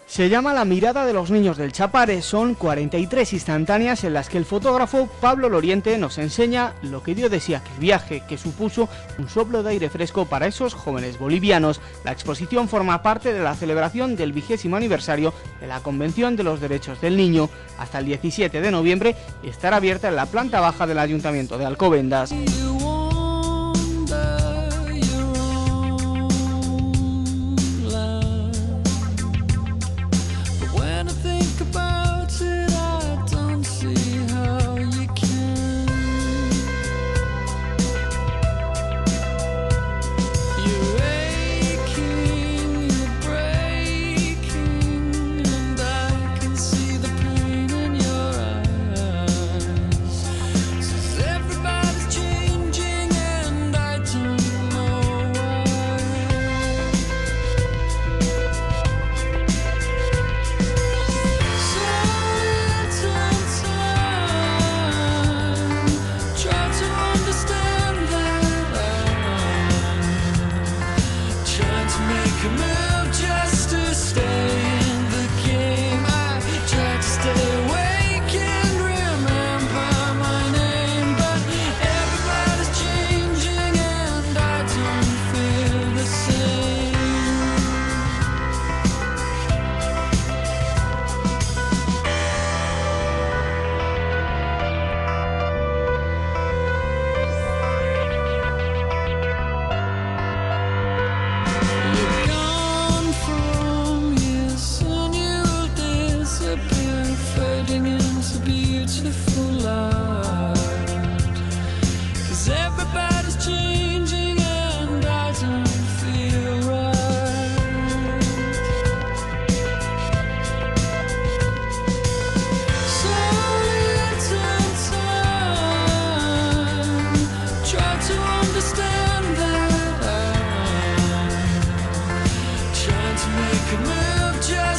Se llama La mirada de los niños del Chapare. Son 43 instantáneas en las que el fotógrafo Pablo Loriente nos enseña lo que dio de sí aquel viaje, que supuso un soplo de aire fresco para esos jóvenes bolivianos. La exposición forma parte de la celebración del 20º aniversario de la Convención de los Derechos del Niño. Hasta el 17 de noviembre estará abierta en la planta baja del Ayuntamiento de Alcobendas. Make a move just